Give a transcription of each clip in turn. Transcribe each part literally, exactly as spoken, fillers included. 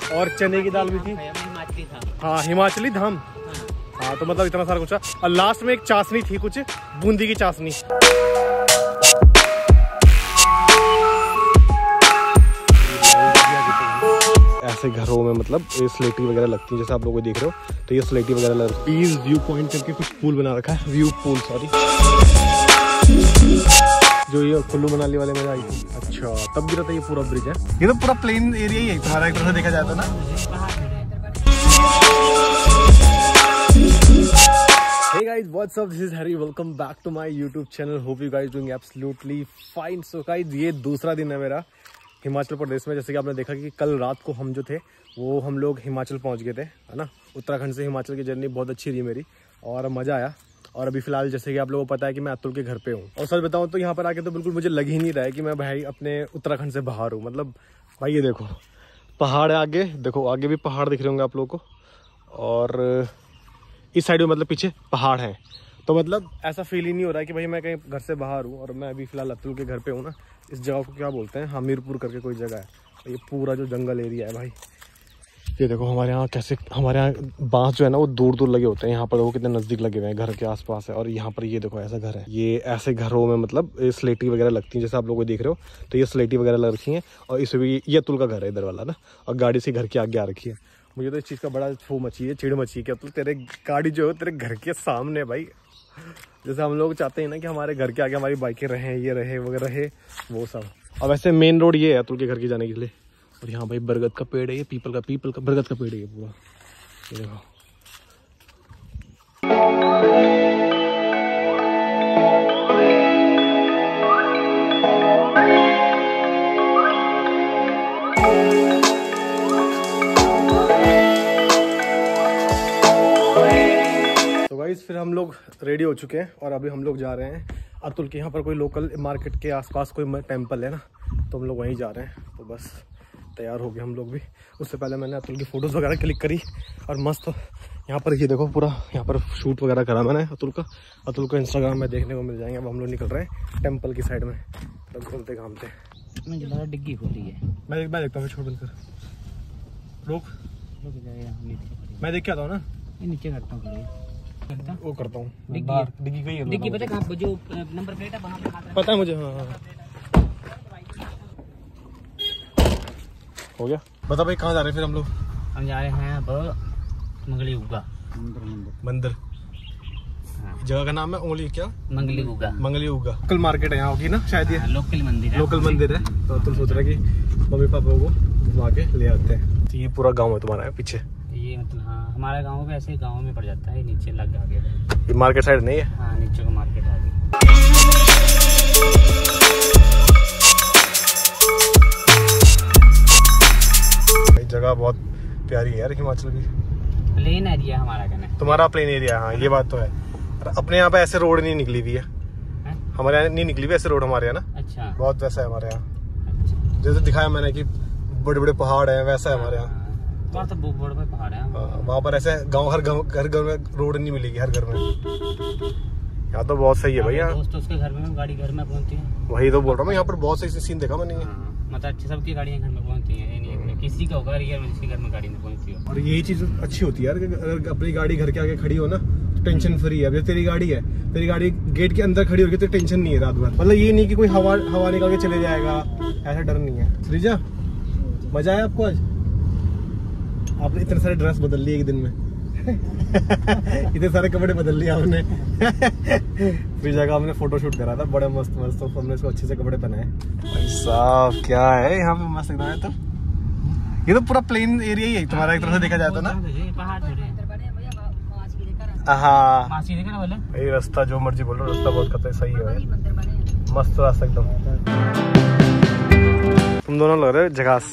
और चने की दाल भी थी। हिमाचली था। हाँ हिमाचली धाम। हाँ तो मतलब इतना सारा कुछ। और लास्ट में एक चाशनी थी, कुछ बूंदी की चाशनी। ऐसे घरों में मतलब ये स्लेटी वगैरह लगती है, जैसे आप लोग देख रहे हो। तो ये स्लेटी वगैरह लग रही है। व्यू पॉइंट करके कुछ पूल बना रखा है, व्यू पूल सॉरी, जो ये कुल्लू मनाली वाले में आई थी। अच्छा तब गिरा था ये पूरा ब्रिज है। ये तो पूरा प्लेन एरिया ही है तुम्हारा एक तरह से देखा जाए तो ना। Hey guys, what's up? This is Harry. Welcome back to my YouTube channel. Hope you guys doing absolutely fine. So guys, ये दूसरा दिन है मेरा हिमाचल प्रदेश में। जैसे कि आपने देखा कि कल रात को हम जो थे वो हम लोग हिमाचल पहुंच गए थे, है ना। उत्तराखंड से हिमाचल की जर्नी बहुत अच्छी रही मेरी और मज़ा आया। और अभी फिलहाल जैसे कि आप लोगों को पता है कि मैं अतुल के घर पे हूँ। और सच बताऊँ तो यहाँ पर आके तो बिल्कुल मुझे लग ही नहीं रहा है कि मैं भाई अपने उत्तराखंड से बाहर हूँ। मतलब भाई ये देखो पहाड़ है आगे, देखो आगे भी पहाड़ दिख रहे होंगे आप लोगों को, और इस साइड में मतलब पीछे पहाड़ है। तो मतलब ऐसा फील ही नहीं हो रहा है कि भाई मैं कहीं घर से बाहर हूँ। और मैं अभी फिलहाल अतुल के घर पे हूँ ना। इस जगह को क्या बोलते हैं, हमीरपुर करके कोई जगह है। ये पूरा जो जंगल एरिया है भाई, ये देखो हमारे यहाँ कैसे, हमारे यहाँ बांस जो है ना वो दूर दूर लगे होते हैं। यहाँ पर वो कितने नज़दीक लगे हुए हैं, घर के आसपास है। और यहाँ पर ये देखो ऐसा घर है। ये ऐसे घरों में मतलब स्लेटी वगैरह लगती है, जैसे आप लोग देख रहे हो। तो ये स्लेटी वगैरह लग रखी है। और इसमें भी ये अतुल का घर है इधर वाला ना। और गाड़ी से घर के आगे आ रखी है। मुझे तो इस चीज़ का बड़ा फू मची है, चिड़ मची है कि अतुल तेरे गाड़ी जो है तेरे घर के सामने भाई। जैसे हम लोग चाहते हैं ना कि हमारे घर के आगे हमारी बाइकें रहें, ये रहे वगैरह रहे वो सब। और वैसे मेन रोड ये है अतुल के घर के जाने के लिए। और यहाँ भाई बरगद का पेड़ है, ये पीपल का पीपल का बरगद का पेड़ है ये पूरा। ये देखो तो गाइस फिर हम लोग रेडी हो चुके हैं और अभी हम लोग जा रहे हैं अतुल के यहाँ पर। कोई लोकल मार्केट के आसपास कोई टेम्पल है ना, तो हम लोग वहीं जा रहे हैं। तो बस तैयार हो गए हम लोग भी। उससे पहले मैंने अतुल की फ़ोटोज़ वगैरह क्लिक करी और मस्त यहाँ पर ये देखो पूरा यहाँ पर शूट वगैरह करा मैंने अतुल का। अतुल को इंस्टाग्राम में देखने को मिल जाएंगे। अब हम लोग निकल रहे हैं टेम्पल की साइड में, तब घूमते घामते। मुझे लगा डिग्गी खोली है। मैं एक बार देखता हूँ, छोड़ बंद कर, रोक, मैं देख के आता हूँ ना। नीचे करता हूँ, वो करता हूँ डिग्गी डिग्गी गई है। डिग्गी पता कहाँ जो नंबर प्लेट है वहाँ पे हाथ पता है मुझे। हाँ हाँ हो गया। बता भाई कहाँ जा रहे हैं फिर हम लोग? हम जा रहे हैं अब मंगली उगा मंदिर। जगह का नाम है उंगली क्या? मंगली उगा। मंगली उगा लोकल मार्केट है यहाँ होगी ना शायद। ये लोकल मंदिर है। लोकल मंदिर है। तो तुम सोच रहे कि मम्मी पापा को घुमा के ले आते हैं। तो ये पूरा गांव है तुम्हारा है पीछे? ये मतलब हाँ हमारा गाँव भी ऐसे गाँव में पड़ जाता है। नीचे लग आगे ये मार्केट साइड नहीं है? हाँ नीचे का मार्केट आगे। जगह बहुत प्यारी है यार हिमाचल की। प्लेन एरिया हमारा कहना। तुम्हारा प्लेन एरिया, हाँ ये बात तो है। अपने यहाँ पे ऐसे रोड नहीं निकली हुई है, है? हमारे यहाँ नहीं निकली हुई ऐसे रोड हमारे यहाँ ना। अच्छा बहुत वैसा है हमारे यहाँ। अच्छा जैसे दिखाया मैंने कि बड़े बड़े पहाड़ है, वैसा है हमारे यहाँ। वहाँ तो बहुत बड़े पहाड़ है। वहाँ पर ऐसे गाँव हर गाँव हर घर में रोड नहीं मिलेगी हर घर में। यहाँ तो बहुत सही है भैया। दोस्तों उसके घर में गाड़ी घर में पहुँचती है। वही तो बोल रहा हूँ मैं, यहाँ पर बहुत सही सीन देखा मैंने। मतलब अच्छी सबकी गाड़ियाँ घर में पहुँचती हैं, नहीं किसी का होगा रियल में जिसके घर में गाड़ी नहीं पहुँचती हो। और यही चीज अच्छी होती है यार, अगर अपनी गाड़ी घर के आगे खड़ी हो ना तो टेंशन फ्री है। अब तेरी गाड़ी है, तेरी गाड़ी गेट के अंदर खड़ी होगी तो टेंशन नहीं है रात भर। मतलब ये नहीं कि कोई हवा हवा निकाल के चले जाएगा, ऐसा डर नहीं है। श्रीजा मजा आया आपको आज? आपने इतने सारे ड्रेस बदल लिए एक दिन में इतने सारे कपड़े बदल लिए आपने श्रीजा का हमने फोटो शूट करा था, बड़े मस्त मस्त। तो हमने इसको अच्छे से कपड़े पहनाए। भाई साहब क्या है यहाँ पे मस्त एकदम है। तो ये तो पूरा प्लेन एरिया ही है तुम्हारा एक तरह से देखा जाए तो ना। हाँ भाई रास्ता जो मर्जी बोलो, रास्ता बहुत कतई सही है, मस्त रास्ता एकदम। तुम दोनों लग रहे हो झकास।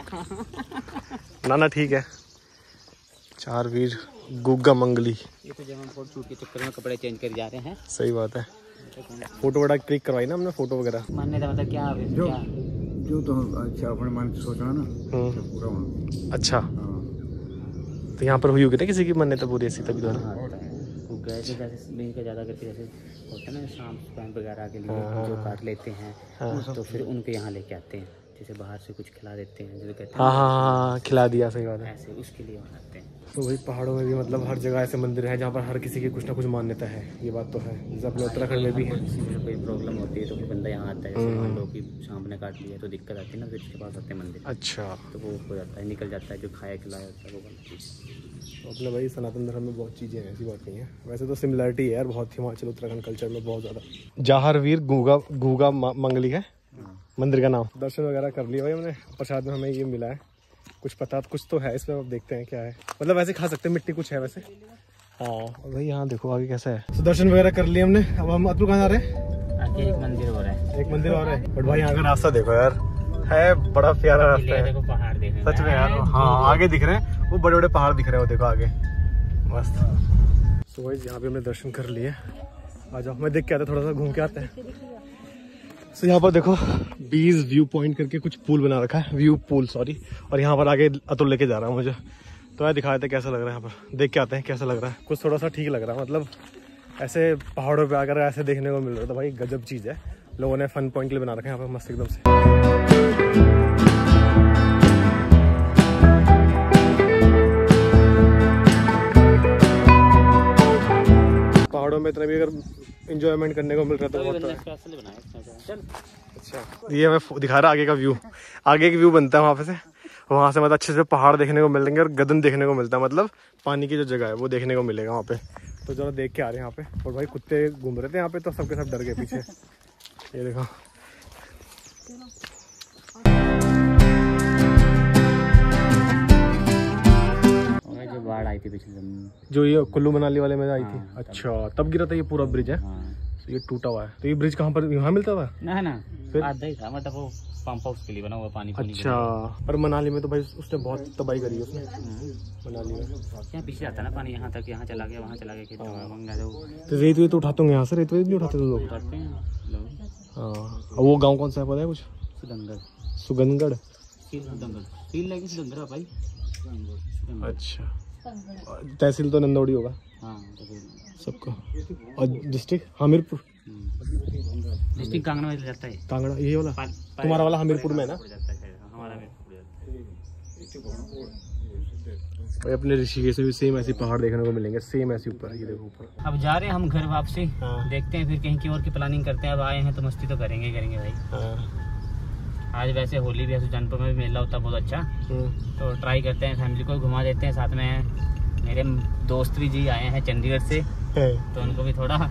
ना ना ठीक है। चार वीर गुग्गा मंगली। ये तो जब हम फोटो शूट के चक्कर में कपड़े चेंज कर जा रहे हैं। सही बात है। फोटो वगैरह क्लिक करवाई ना हमने, फोटो वगैरह। मानने का मतलब क्या है? जो जो तो अच्छा अपने मन से सोचना ना पूरा होना। अच्छा तो यहाँ पर हुई होगी ना किसी की मन्नत पूरी ऐसी तभी तो ना। गए थे जैसे नहीं का ज़्यादा करके जैसे होता है ना शाम स्पैम वगैरह के लिए जो काट लेते हैं तो फिर उनके यहाँ लेके आते हैं। जैसे बाहर से कुछ खिला देते हैं, जैसे कहते हाँ हैं हाँ हाँ खिला दिया, सही बात है। ऐसे, उसके लिए वहाँ आते हैं। तो वही पहाड़ों में भी मतलब हर जगह ऐसे मंदिर है जहाँ पर हर किसी की कुछ ना कुछ मान्यता है, ये बात तो है। जैसे अपने उत्तराखंड में भी है। किसी को कोई प्रॉब्लम होती है तो फिर बंदा यहाँ आता है, जैसे मान लो कि सांप ने काट लिया तो दिक्कत आती है ना, फिर इसके पास आते हैं मंदिर। अच्छा, तो वो हो जाता है, निकल जाता है, जो खाया खिलाया होता है वो बनती है। अपने भाई सनातन धर्म में बहुत चीज़ें हैं, ऐसी बात नहीं है। वैसे तो सिमिलरिटी है यार बहुत, हिमाचल उत्तराखंड कल्चर में बहुत ज़्यादा। जाहरवीर गूगा गूगा मंगली है मंदिर का नाम। दर्शन वगैरह कर लिया भाई हमने, प्रसाद में हमें ये मिला है, कुछ पता कुछ तो है इसमें, अब देखते हैं क्या है। मतलब वैसे खा सकते हैं, मिट्टी कुछ है वैसे। हाँ और भाई यहाँ देखो आगे कैसा है। तो दर्शन वगैरह कर लिए हमने, अब हम अतुल कहाँ जा रहे हैं? आगे एक मंदिर हो रहा है, एक मंदिर और है। बट भाई यहाँ का रास्ता देखो यार, है बड़ा प्यारा रास्ता है। देखो पहाड़ देख रहे हैं सच में यार, हाँ आगे दिख रहे हैं वो बड़े बड़े पहाड़ दिख रहे हैं, वो देखो आगे मस्त। सो गाइस यहाँ पे हमने दर्शन कर लिए, आ जाओ मैं देख के आता, थोड़ा सा घूम के आते हैं। सो यहाँ पर देखो बीज व्यू पॉइंट करके कुछ पूल बना रखा है, व्यू पूल सॉरी, और यहाँ पर आगे अतुल लेके जा रहा है मुझे, तो मैं दिखा देते कैसा लग रहा है यहाँ पर, देख के आते हैं कैसा लग रहा है। कुछ थोड़ा सा ठीक लग रहा है, मतलब ऐसे पहाड़ों पे आकर ऐसे देखने को मिल रहा था भाई, गजब चीज़ है। लोगों ने फन पॉइंट के लिए बना रखा है यहाँ पर मस्त एकदम से। पहाड़ों में इतना भी अगर एंजॉयमेंट करने को मिल रहा है तो बहुत है। अच्छा ये हमें दिखा रहा है आगे का व्यू, आगे का व्यू बनता है वहाँ पे से, वहाँ से मतलब अच्छे से पहाड़ देखने को मिलेंगे और गगन देखने को मिलता है, मतलब पानी की जो जगह है वो देखने को मिलेगा वहाँ पे। तो जरा देख के आ रहे हैं यहाँ पे। और भाई कुत्ते घूम रहे थे यहाँ पे, तो सबके सब डर गए पीछे, ये देखो। जो बाढ़ आई थी पिछले, जो ये कुल्लू मनाली वाले में आई थी, हाँ, अच्छा तब गिरा था ये पूरा ब्रिज है। हाँ। तो ये टूटा हुआ है, तो ये ब्रिज कहाँ पर, यहाँ मिलता था ना ना फिर आधा ही था, मतलब वो पंप हाउस के लिए बना हुआ पानी। अच्छा, पर मनाली में तो भाई उसने बहुत तबाही करी है उसने, मनाली में। यहाँ पीछे आता ना पानी, यहाँ तक, यहाँ चला गया, वहाँ चला गया, तो रेत वेत उठाते होंगे यहाँ से, रेत वेत नहीं उठाते लोग? उठाते हैं लोग। हाँ, वो गांव कौन सा है पता है कुछ? सुगंधगढ़। सुगंधगढ़, सील लगी सुगंधगढ़ भाई। अच्छा तहसील तो नंदौड़ी होगा हाँ सबको। और डिस्ट्रिक्ट हमीरपुर, डिस्ट्रिक्ट कांगड़ा में जाता है। कांगड़ा ये वाला तुम्हारा वाला हमीरपुर में ना? हमारा भाई अपने ऋषिकेश में भी सेम ऐसी पहाड़ देखने को मिलेंगे, सेम ऐसी ऊपर, ये देखो ऊपर। अब जा रहे हैं हम घर वापसी। हाँ। देखते हैं फिर कहीं की और की प्लानिंग करते हैं। अब आए हैं तो मस्ती तो करेंगे करेंगे भाई। हाँ। आज वैसे होली भी है, सुजानपुर में भी मेला होता है बहुत अच्छा, तो ट्राई करते हैं, फैमिली को घुमा देते हैं। साथ में मेरे दोस्त भी जी आए हैं चंडीगढ़ से, तो उनको भी थोड़ा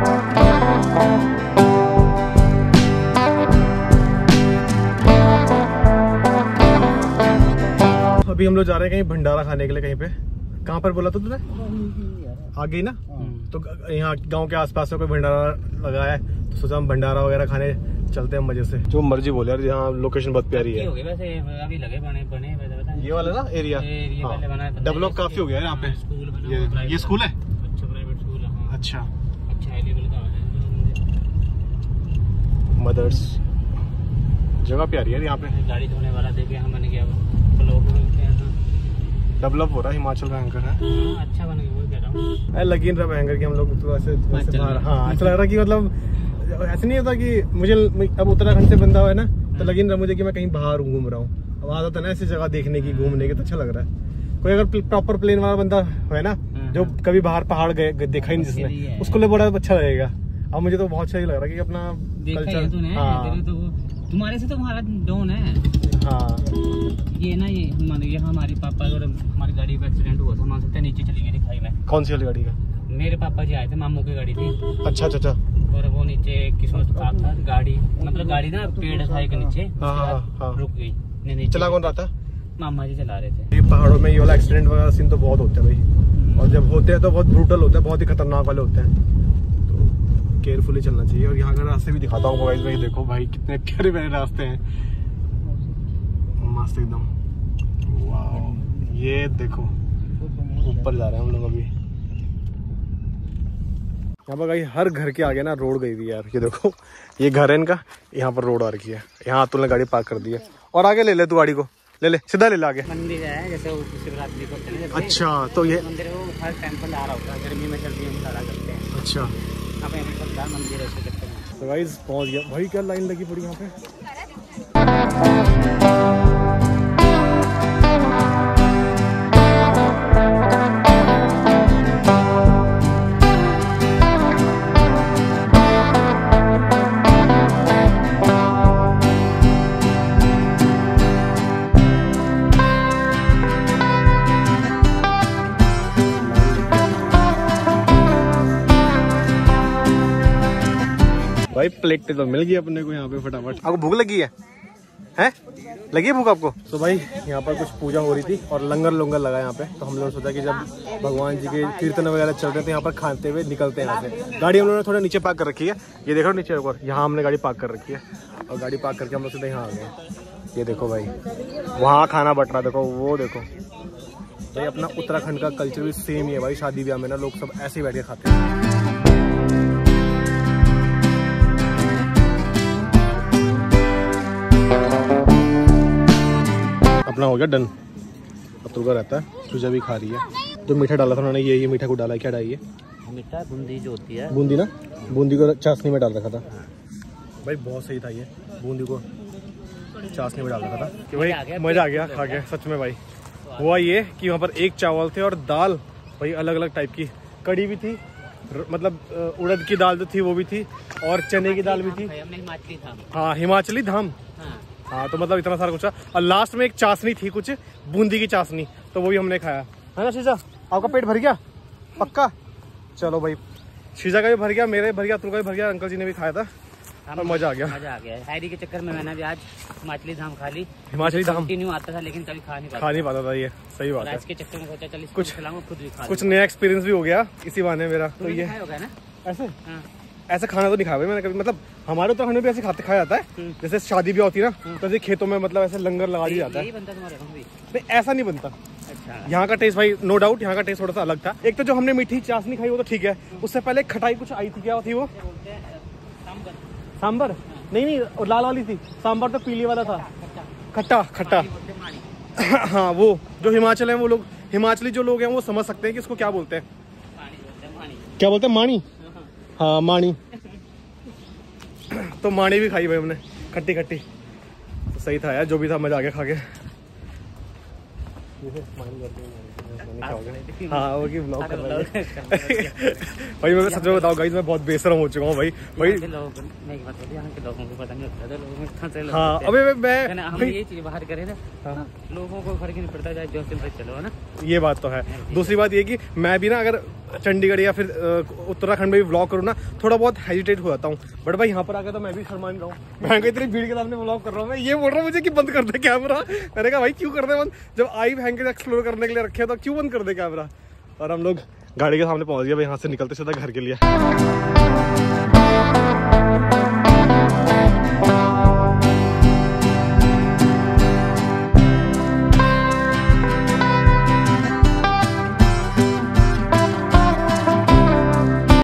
अभी हम लोग जा रहे हैं कहीं भंडारा खाने के लिए, कहीं पे। कहाँ पर बोला था तूने? आगे ही ना? तो यहाँ गांव के आसपास में कोई भंडारा लगा है, तो सोचा हम भंडारा वगैरह खाने चलते हैं मजे से। जो मर्जी बोले यार, यहाँ लोकेशन बहुत प्यारी है। वैसे अभी लगे बने बने ये वाला ना एरिया, डेवलप काफी हो गया है यहाँ पे। ये, ये स्कूल है, अच्छा प्राइवेट स्कूल है। अच्छा अच्छा हाई लेवल का है। मदर्स जगह प्यारी है यहाँ पे। गाड़ी धोने वाला देखे हम बन गया, डेवलप हो रहा है, हिमाचल भयंकर है। हाँ, अच्छा बन गया, वो कह रहा हूँ। लगी रहा भयंकर की हम लोग तो ऐसे वैसे बाहर। हाँ ऐसा लग रहा कि मतलब ऐसा नहीं होता कि मुझे अब उत्तराखंड से बंदा हुआ है ना, तो लगी रहा मुझे कि मैं कहीं बाहर घूम रहा हूँ। अब आदत है ना ऐसी जगह देखने की, घूमने की, तो अच्छा लग रहा है। कोई अगर प्रॉपर प्लेन वाला बंदा है ना, जो कभी बाहर पहाड़ गए देखा ही नहीं जिसने, उसको लिए बड़ा अच्छा लगेगा। अब मुझे तो बहुत सही लग रहा है कि अपना कल्चर। हाँ तुम्हारे से तो हमारा डाउन है। हाँ ये ना, ये हमारे यहाँ हमारे पापा और हमारी गाड़ी का एक्सीडेंट हुआ था, मान सकते नीचे चली गई थी खाई में। कौन सी वाली गाड़ी का? मेरे पापा जी आए थे, मामू की गाड़ी थी। अच्छा अच्छा अच्छा। और वो नीचे किस्मत का था गाड़ी, मतलब गाड़ी ना पेड़ था के नीचे, हाँ, हाँ। रुक गई। नहीं चला कौन रहा था? मामा जी चला रहे थे। ये पहाड़ों में ये वाला एक्सीडेंट वगैरह सीन तो बहुत होते हैं भाई, और जब होते हैं तो बहुत ब्रूटल होते हैं, बहुत ही खतरनाक वाले होते हैं, तो केयरफुली चलना चाहिए। और यहाँ का रास्ते भी दिखाता हूँ गाइस, भाई देखो भाई कितने प्यारे प्यारे रास्ते हैं, मस्त एकदम। वाह ये देखो ऊपर जा रहे हैं हम लोग अभी। यहाँ पर भाई हर घर के आगे ना रोड गई हुई है यार, ये देखो ये घर है इनका, यहाँ पर रोड आ रखी है। यहाँ अतुल ने गाड़ी पार्क कर दी है, और आगे ले ले तू गाड़ी को, ले ले सीधा ले ले आगे। मंदिर है जैसे वो शिवरात्रि को चले। अच्छा तो ये मंदिर है, वो हर टेम्पल आ रहा होता है, गर्मी में सर्दी में सारा करते हैं। अच्छा यहाँ पे मंदिर है, ऐसे करते हैं। तो गाइस पहुँच गया भाई, क्या लाइन लगी पड़ी यहाँ पे। भाई प्लेट तो मिल गई अपने को यहाँ पे फटाफट। आपको भूख लगी है हैं? लगी है भूख आपको? तो भाई यहाँ पर कुछ पूजा हो रही थी और लंगर लंगर लगा यहाँ पे, तो हम लोगों ने सोचा कि जब भगवान जी के कीर्तन वगैरह चल रहे थे यहाँ पर खाते हुए निकलते हैं यहाँ से। गाड़ी हम लोगों ने थोड़ा नीचे पार्क कर रखी है, ये देखो नीचे ऊपर, यहाँ हमने गाड़ी पार्क कर रखी है और गाड़ी पार्क करके हम लोग सीधे यहाँ आ गए। ये देखो भाई वहाँ खाना बट रहा, देखो वो देखो भाई। अपना उत्तराखंड का कल्चर भी सेम ही है भाई, शादी ब्याह में ना लोग सब ऐसे ही बैठ के खाते हैं। अपना हो गया डन। अब तुलगा रहता है, सुजा भी खा रही है। जो मीठा डाला था उन्होंने, ये ये मीठा को डाला है, क्या डाली है? मीठा बूंदी जो होती है, बूंदी ना, बूंदी को चाशनी में डाल रखा था भाई, बहुत सही था ये। बूंदी को चाशनी में डाल रखा था कि भाई मजा आ गया खा के सच में भाई। हुआ ये कि वहाँ पर एक चावल थे और दाल भाई अलग अलग टाइप की, कड़ी भी थी, मतलब उड़द की दाल जो थी वो भी थी और चने की दाल भी थी। हिमाचली धाम, हाँ हिमाचली धाम, हाँ तो मतलब इतना सारा कुछ था। और लास्ट में एक चाशनी थी कुछ बूंदी की चाशनी, तो वो भी हमने खाया है ना। शीजा आपका पेट भर गया पक्का? चलो भाई शीजा का भी भर गया, मेरे भर गया, तुम का भी भर गया, अंकल जी ने भी खाया था और मजा आ गया। मजा आ गया। हैरी के चक्कर में मैंने भी आज हिमाचली धाम खा ली। हिमाचली धाम कंटिन्यू आता था लेकिन कभी खा नहीं पाता खा नहीं पाता था, ये सही बात है। आज के चक्कर में सोचा चल कुछ खिलाऊंगा, खुद भी खा कुछ नया एक्सपीरियंस भी हो गया इसी बहाने मेरा। तो ये होगा ना ऐसे हाँ। ऐसा खाना तो नहीं खाया भाई मैंने कभी, मतलब हमारे उत्तराखंड में भी ऐसे खाते खाया जाता है, जैसे शादी भी होती है ना तो ऐसे खेतों में मतलब ऐसे लंगर लगा दिया जाता है। नहीं ऐसा नहीं बनता। अच्छा। यहाँ का टेस्ट भाई नो डाउट, यहाँ का टेस्ट थोड़ा सा अलग था। एक तो जो हमने मीठी चाशनी खाई वो तो ठीक है, उससे पहले खटाई कुछ आई थी, क्या थी वो? सांबर? नहीं नहीं लाल वाली थी, सांबर तो पीली वाला था, खट्टा खट्टा। हाँ वो जो हिमाचल है वो लोग, हिमाचली जो लोग हैं वो समझ सकते हैं कि इसको क्या बोलते हैं। क्या बोलते हैं? मानी। हाँ मानी। तो मानी भी खाई भाई हमने, खट्टी खट्टी, तो सही था यार, जो भी था मजा आ गया खा के। हाँ वो की ब्लॉग कर रहा है भाई। मैं सच में बताऊँ गाइस, मैं बहुत बेशरम हो चुका हूँ भाई भाई। हाँ अबे मैं हम ये चीज बाहर करें ना, लोगों को फर्क नहीं पड़ता चाहे जो से चलो ना, ये बात तो है। दूसरी बात ये कि मैं भी ना अगर चंडीगढ़ या फिर उत्तराखंड में भी व्लॉग करूँ ना, थोड़ा बहुत हेजिटेट हो जाता हूँ, बट भाई यहाँ पर आकर तो मैं भी शर्मा नहीं रहा हूँ। मैं इतनी भीड़ के सामने व्लॉग कर रहा हूँ, मैं ये बोल रहा हूँ मुझे कि बंद कर दे कैमरा। मैंने कहा भाई क्यों कर दे बंद, जब आई भैंग के एक्सप्लोर करने के लिए रखे तो क्यों बंद कर दे कैमरा। और हम लोग गाड़ी के सामने पहुंच गए भाई, यहाँ से निकलते सीधा घर के लिए।